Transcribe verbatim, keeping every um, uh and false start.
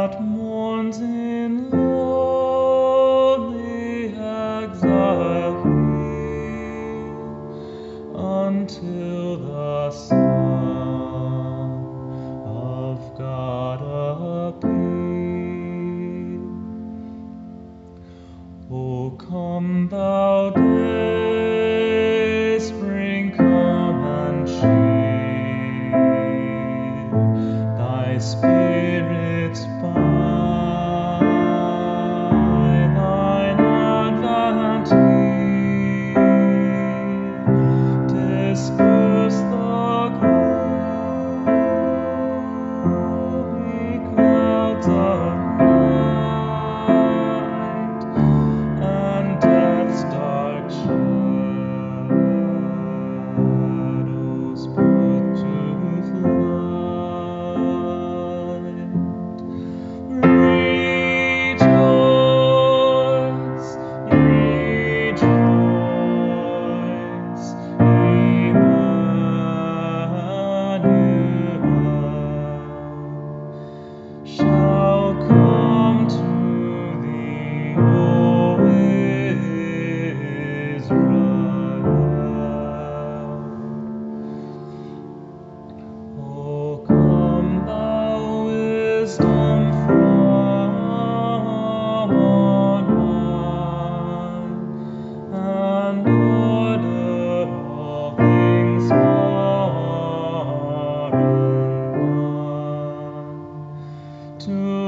that mourns in lonely exile here until the Son of God appear. O come thou day spring, come and cheer thy spirits by thine advent here. Disperse the gloomy clouds of night and death's dark shadows put to flight. Rejoice, rejoice, Emmanuel shall come to thee, O Israel. O come thou wisdom from on high, and order all things far and nigh. To